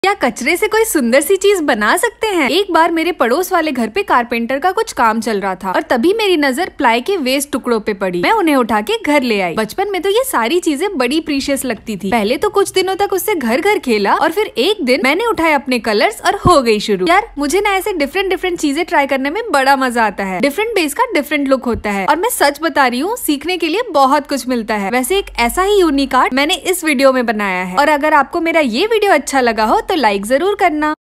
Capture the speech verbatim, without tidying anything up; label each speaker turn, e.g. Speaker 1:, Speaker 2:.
Speaker 1: क्या कचरे से कोई सुंदर सी चीज बना सकते हैं? एक बार मेरे पड़ोस वाले घर पे कारपेंटर का कुछ काम चल रहा था और तभी मेरी नजर प्लाई के वेस्ट टुकड़ों पे पड़ी। मैं उन्हें उठा के घर ले आई। बचपन में तो ये सारी चीजें बड़ी प्रीशियस लगती थी। पहले तो कुछ दिनों तक उससे घर घर खेला और फिर एक दिन मैंने उठाए अपने कलर्स और हो गई शुरू। यार मुझे ना ऐसे डिफरेंट डिफरेंट चीजें ट्राई करने में बड़ा मजा आता है। डिफरेंट बेस का डिफरेंट लुक होता है और मैं सच बता रही हूँ, सीखने के लिए बहुत कुछ मिलता है। वैसे एक ऐसा ही यूनिक आर्ट मैंने इस वीडियो में बनाया है और अगर आपको मेरा ये वीडियो अच्छा लगा हो तो लाइक जरूर करना।